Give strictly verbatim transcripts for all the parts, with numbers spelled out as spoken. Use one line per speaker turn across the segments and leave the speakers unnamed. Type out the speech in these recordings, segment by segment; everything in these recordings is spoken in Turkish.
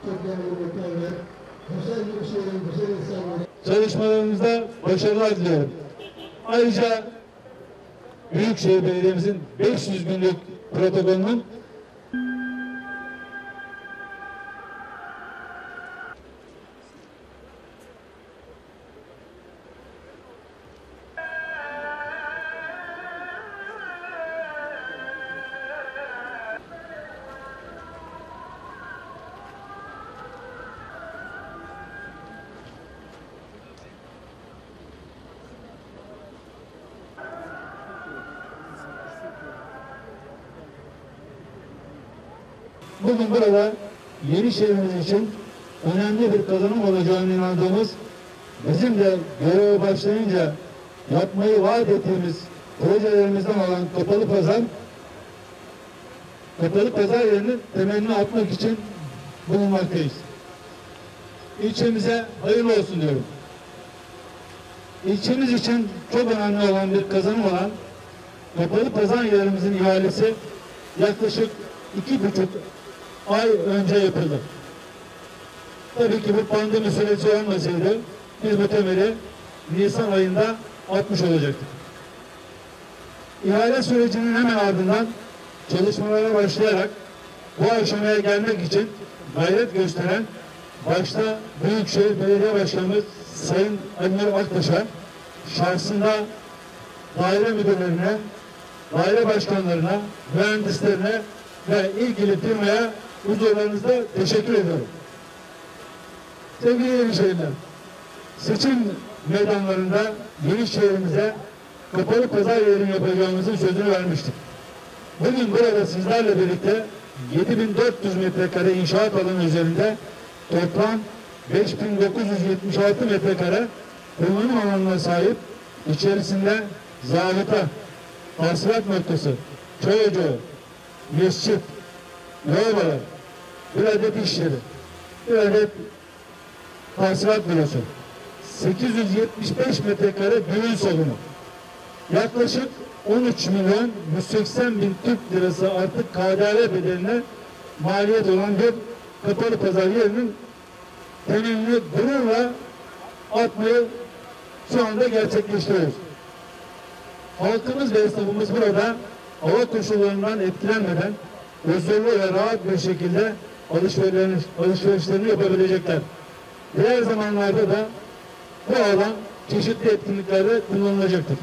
Çalışmalarımızda başarılar diliyorum. Ayrıca Büyükşehir Belediye'mizin beş yüz günlük protokolünün bugün burada Yenişehir'imiz için önemli bir kazanım olacağını inandığımız, bizim de göreve başlayınca yapmayı vaat ettiğimiz projelerimizden olan kapalı pazar, kapalı pazar yerinin temelini atmak için bulunmaktayız. İlçemize hayırlı olsun diyorum. İlçemiz için çok önemli olan bir kazanım olan kapalı pazar yerimizin ihalesi yaklaşık iki buçuk ay önce yapıldı. Tabii ki bu pandemi süreci olmasaydı biz bu temeli Nisan ayında atmış olacaktık. İhale sürecinin hemen ardından çalışmalara başlayarak bu aşamaya gelmek için gayret gösteren başta Büyükşehir Belediye Başkanımız Sayın Emre Aktaş'a, şahsında daire müdürlerine, daire başkanlarına, mühendislerine ve ilgili firmaya huzurlarınızda teşekkür ediyorum. Sevgili Yenişehirler, seçim meydanlarında Yenişehir'imize kapalı pazar yerini yapacağımızın sözünü vermiştik. Bugün burada sizlerle birlikte yedi bin dört yüz metrekare inşaat alanı üzerinde toplam beş bin dokuz yüz yetmiş altı metrekare kullanım alanına sahip, içerisinde zabıta, hasılat noktası, köy ocağı, mescit, lavabolar, bir adet iş yeri, bir adet hasılat bürosu, sekiz yüz yetmiş beş metrekare düğün salonu, yaklaşık on üç milyon yüz seksen bin Türk lirası artık K D V bedeline maliyet olan bir kapalı pazar yerinin temelini gururla atmayı şu anda gerçekleştiriyoruz. Halkımız ve esnafımız burada hava koşullarından etkilenmeden huzurlu ve rahat bir şekilde alışverişlerini, alışverişlerini yapabilecekler. Diğer zamanlarda da bu alan çeşitli etkinliklerde kullanılacaktır.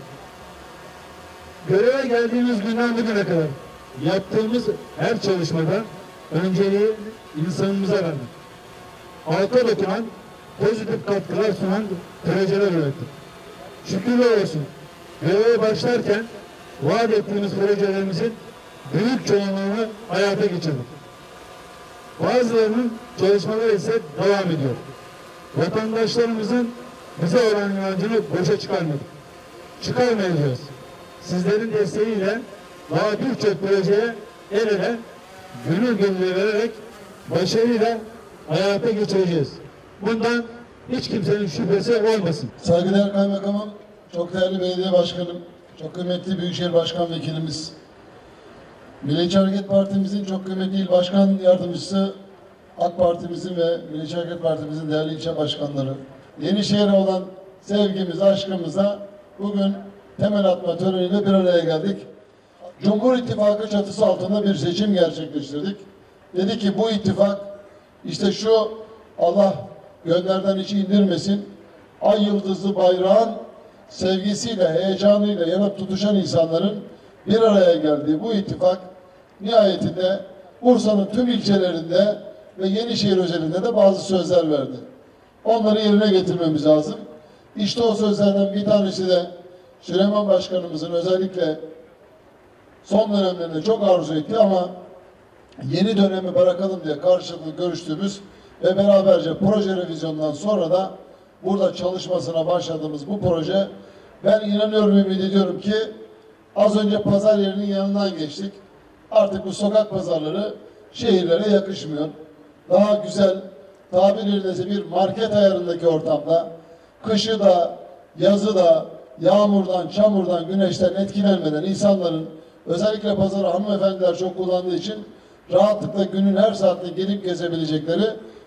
Göreve geldiğimiz günden bugüne kadar yaptığımız her çalışmada önceliği insanımıza verdik. Halka dokunan, pozitif katkılar sunan projeler ürettik. Şükürler olsun, göreve başlarken vaat ettiğimiz projelerimizin büyük çoğunluğunu hayata geçirdik. Bazılarının çalışmaları ise devam ediyor. Vatandaşlarımızın bize olan inancını boşa çıkarmadık. Çıkarmayacağız. Sizlerin desteğiyle daha birçok projeye el ele, gönül gönüle vererek başarıyla hayata geçireceğiz. Bundan hiç kimsenin şüphesi olmasın.
Saygıdeğer Kaymakamım, çok değerli belediye başkanım, çok kıymetli Büyükşehir Başkan Vekilimiz, Milliyetçi Hareket Partimizin çok kıymetli il başkan yardımcısı, AK Partimizin ve Milliyetçi Hareket Partimizin değerli ilçe başkanları, Yenişehir'e olan sevgimiz, aşkımıza bugün temel atma töreniyle bir araya geldik. Cumhur İttifakı çatısı altında bir seçim gerçekleştirdik. Dedi ki bu ittifak işte şu Allah gönderden hiç indirmesin, ay yıldızlı bayrağın sevgisiyle, heyecanıyla yanıp tutuşan insanların bir araya geldiği bu ittifak nihayetinde Bursa'nın tüm ilçelerinde ve Yenişehir özelinde de bazı sözler verdi. Onları yerine getirmemiz lazım. İşte o sözlerden bir tanesi de Süleyman Başkanımızın özellikle son dönemlerinde çok arzu etti ama yeni dönemi bırakalım diye karşılıklı görüştüğümüz ve beraberce proje revizyonundan sonra da burada çalışmasına başladığımız bu proje, ben inanıyorum, ümit ediyorum ki az önce pazar yerinin yanından geçtik. Artık bu sokak pazarları şehirlere yakışmıyor. Daha güzel, tabiriyle bir market ayarındaki ortamda, kışı da, yazı da, yağmurdan, çamurdan, güneşten etkilenmeden insanların, özellikle pazarı hanımefendiler çok kullandığı için rahatlıkla günün her saatte gelip gezebilecekleri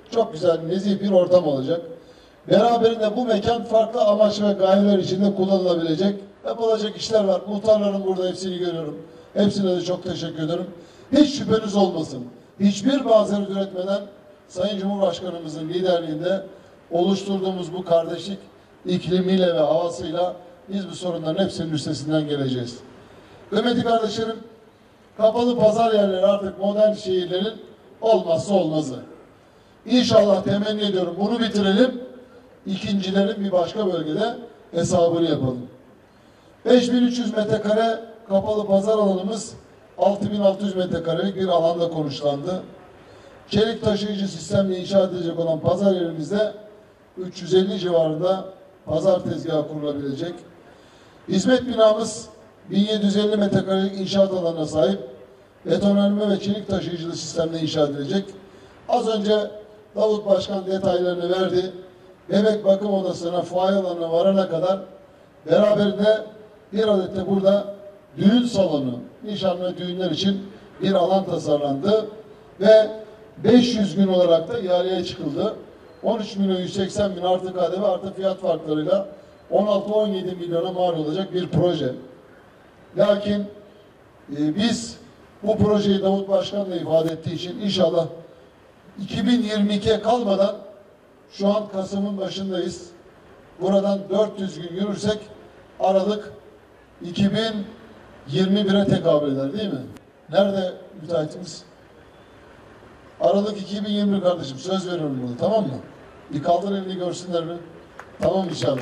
çok güzel, nezih bir ortam olacak. Beraberinde bu mekan farklı amaç ve gayeler içinde kullanılabilecek, yapılacak işler var. Muhtarların burada hepsini görüyorum. Hepsine de çok teşekkür ederim. Hiç şüpheniz olmasın. Hiçbir mazeret üretmeden Sayın Cumhurbaşkanımızın liderliğinde oluşturduğumuz bu kardeşlik iklimiyle ve havasıyla biz bu sorunların hepsinin üstesinden geleceğiz. Kıymetli kardeşlerim, kapalı pazar yerleri artık modern şehirlerin olmazsa olmazı. İnşallah temenni ediyorum bunu bitirelim, ikincilerin bir başka bölgede hesabını yapalım. beş bin üç yüz metrekare kapalı pazar alanımız altı bin altı yüz metrekarelik bir alanda konuşlandı. Çelik taşıyıcı sistemle inşa edilecek olan pazar yerimizde üç yüz elli civarında pazar tezgahı kurulabilecek. Hizmet binamız bin yedi yüz elli metrekarelik inşaat alanına sahip, betonarme ve çelik taşıyıcılı sistemle inşa edilecek. Az önce Davut Başkan detaylarını verdi. Bebek bakım odasına, fuaye alanına varana kadar beraberinde bir adet de burada düğün salonu, nişan ve düğünler için bir alan tasarlandı ve beş yüz gün olarak da ihaleye çıkıldı. on üç milyon yüz seksen bin artı K D V artı fiyat farklarıyla on altı on yedi milyona mal olacak bir proje. Lakin e, biz bu projeyi Davut Başkan da ifade ettiği için inşallah iki bin yirmi ikiye kalmadan, şu an Kasım'ın başındayız. Buradan dört yüz gün yürürsek Aralık iki bin yirmi bire tekabül eder değil mi? Nerede müteahhitimiz? Aralık iki bin yirmi bir kardeşim, söz veriyorum bunu, tamam mı? Bir kaldır elini görsünler mi? Tamam inşallah.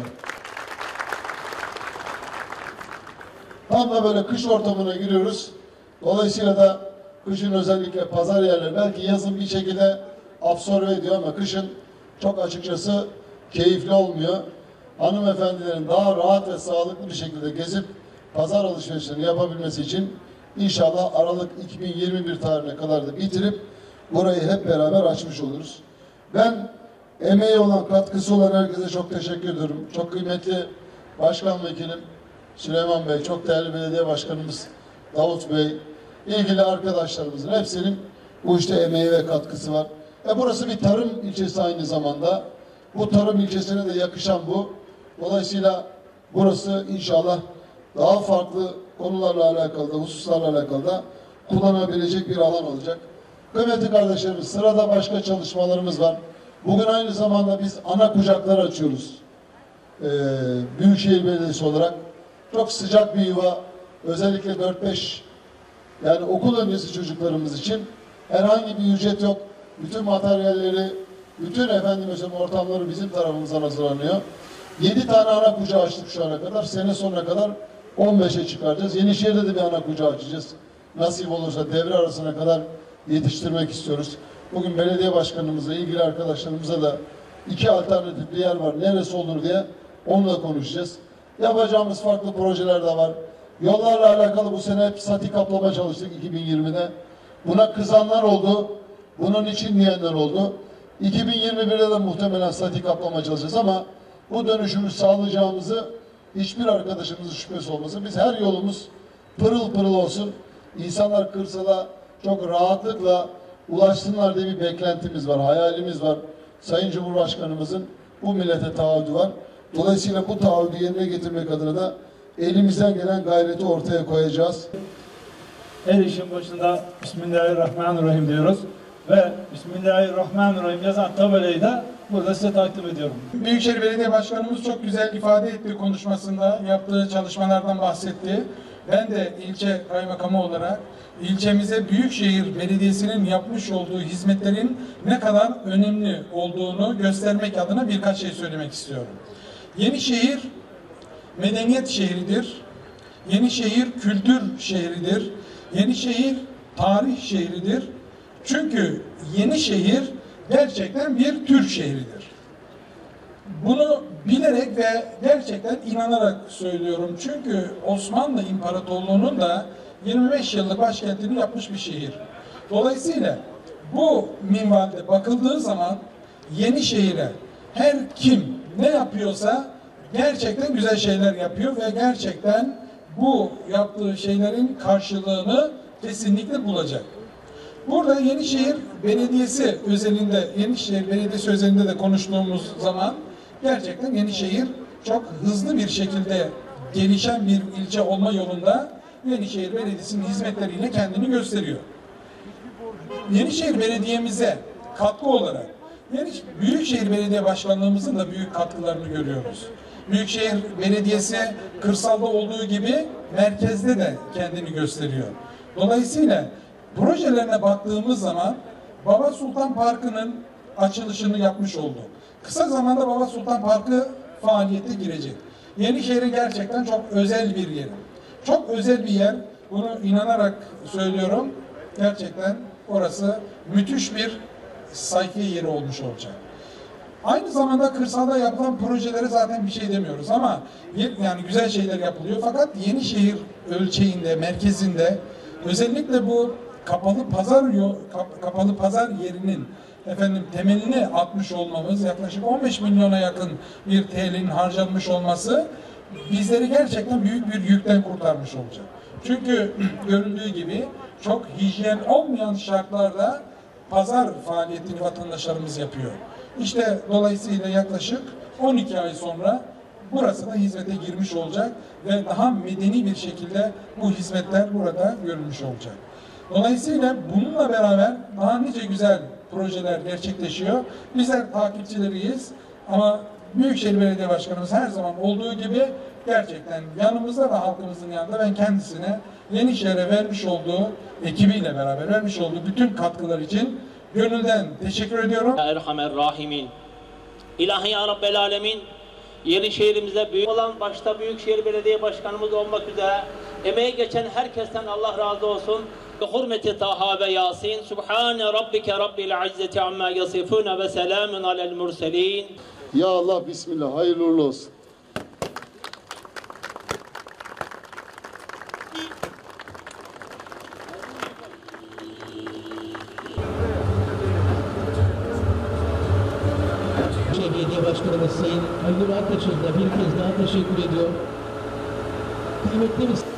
Tam da böyle kış ortamına giriyoruz. Dolayısıyla da kışın özellikle pazar yerleri belki yazın bir şekilde absorbe ediyor ama kışın çok açıkçası keyifli olmuyor. Hanımefendilerin daha rahat ve sağlıklı bir şekilde gezip pazar alışverişlerini yapabilmesi için inşallah Aralık iki bin yirmi bir tarihine kadar da bitirip burayı hep beraber açmış oluruz. Ben emeği olan, katkısı olan herkese çok teşekkür ediyorum. Çok kıymetli Başkan Vekilim Süleyman Bey, çok değerli belediye başkanımız Davut Bey, ilgili arkadaşlarımızın hepsinin bu işte emeği ve katkısı var. E burası bir tarım ilçesi aynı zamanda. Bu tarım ilçesine de yakışan bu. Dolayısıyla burası inşallah daha farklı konularla alakalı da, hususlarla alakalı da kullanabilecek bir alan olacak. Kıymetli kardeşlerimiz, sırada başka çalışmalarımız var. Bugün aynı zamanda biz ana kucaklar açıyoruz. Ee, Büyükşehir Belediyesi olarak çok sıcak bir yuva, özellikle dört beş yani okul öncesi çocuklarımız için herhangi bir ücret yok. Bütün materyalleri, bütün efendim mesela ortamları bizim tarafımızdan hazırlanıyor. yedi tane ana kucağı açtık şu ana kadar. Sene sonuna kadar on beşe çıkaracağız. Yenişehir'de de bir ana kucağı açacağız. Nasip olursa devre arasına kadar yetiştirmek istiyoruz. Bugün belediye başkanımızla, ilgili arkadaşlarımıza da iki alternatif bir yer var. Neresi olur diye onunla konuşacağız. Yapacağımız farklı projeler de var. Yollarla alakalı bu sene hep sati kaplama çalıştık iki bin yirmide. Buna kızanlar oldu. Bunun için diyenler oldu. iki bin yirmi birde de muhtemelen sati kaplama çalışacağız ama bu dönüşümü sağlayacağımızı hiçbir arkadaşımızın şüphesi olmasın. Biz her yolumuz pırıl pırıl olsun. İnsanlar kırsala çok rahatlıkla ulaşsınlar diye bir beklentimiz var, hayalimiz var. Sayın Cumhurbaşkanımızın bu millete taahhüdü var. Dolayısıyla bu taahhüdü yerine getirmek adına da elimizden gelen gayreti ortaya koyacağız.
Her işin başında Bismillahirrahmanirrahim diyoruz ve Bismillahirrahmanirrahim yazan tabelayı da burada size takdim ediyorum.
Büyükşehir Belediye Başkanımız çok güzel ifade etti konuşmasında, yaptığı çalışmalardan bahsetti. Ben de ilçe kaymakamı olarak ilçemize Büyükşehir Belediyesi'nin yapmış olduğu hizmetlerin ne kadar önemli olduğunu göstermek adına birkaç şey söylemek istiyorum. Yenişehir medeniyet şehridir. Yenişehir kültür şehridir. Yenişehir tarih şehridir. Çünkü Yenişehir gerçekten bir Türk şehridir. Bunu bilerek ve gerçekten inanarak söylüyorum. Çünkü Osmanlı İmparatorluğu'nun da yirmi beş yıllık başkentini yapmış bir şehir. Dolayısıyla bu minvalde bakıldığı zaman Yenişehir'e her kim ne yapıyorsa gerçekten güzel şeyler yapıyor ve gerçekten bu yaptığı şeylerin karşılığını kesinlikle bulacak. Burada Yenişehir Belediyesi özelinde, Yenişehir Belediyesi özelinde de konuştuğumuz zaman gerçekten Yenişehir çok hızlı bir şekilde gelişen bir ilçe olma yolunda Yenişehir Belediyesi'nin hizmetleriyle kendini gösteriyor. Yenişehir Belediye'mize katkı olarak Yeniş Büyükşehir Belediye Başkanlığımızın da büyük katkılarını görüyoruz. Büyükşehir Belediyesi kırsalda olduğu gibi merkezde de kendini gösteriyor. Dolayısıyla projelerine baktığımız zaman Baba Sultan Parkı'nın açılışını yapmış oldu. Kısa zamanda Baba Sultan Parkı faaliyete girecek. Yenişehir'in gerçekten çok özel bir yer. Çok özel bir yer. Bunu inanarak söylüyorum. Gerçekten orası müthiş bir sayfiye yeri olmuş olacak. Aynı zamanda kırsalda yapılan projelere zaten bir şey demiyoruz ama yani güzel şeyler yapılıyor. Fakat Yenişehir ölçeğinde, merkezinde özellikle bu kapalı pazar yol, kapalı pazar yerinin efendim temelini atmış olmamız, yaklaşık on beş milyona yakın bir T L'nin harcanmış olması bizleri gerçekten büyük bir yükten kurtarmış olacak. Çünkü görüldüğü gibi çok hijyen olmayan şartlarda pazar faaliyetini vatandaşlarımız yapıyor. İşte dolayısıyla yaklaşık on iki ay sonra burası da hizmete girmiş olacak ve daha medeni bir şekilde bu hizmetler burada görülmüş olacak. Dolayısıyla bununla beraber daha nice güzel projeler gerçekleşiyor. Bizler takipçileriyiz ama Büyükşehir Belediye Başkanımız her zaman olduğu gibi gerçekten yanımızda ve halkımızın yanında. Ben kendisine Yenişehir'e vermiş olduğu, ekibiyle beraber vermiş olduğu bütün katkılar için gönülden teşekkür ediyorum.
Erhamer Rahimin. İlahi ya Rabbel Alemin. Yenişehir'imize büyük olan başta Büyükşehir Belediye Başkanımız olmak üzere emeği geçen herkesten Allah razı olsun. Hürmeti Taha ve Yasin. Subhane Rabbike Rabbil İzzeti amma yasifun ve selamun alel murselin.
Ya Allah, Bismillah, hayırlı uğurlu olsun.
Belediye Başkanımız Sayın Ali Nur Aktaş'a da bir kez daha teşekkür ediyor. Kıymetli misafirler.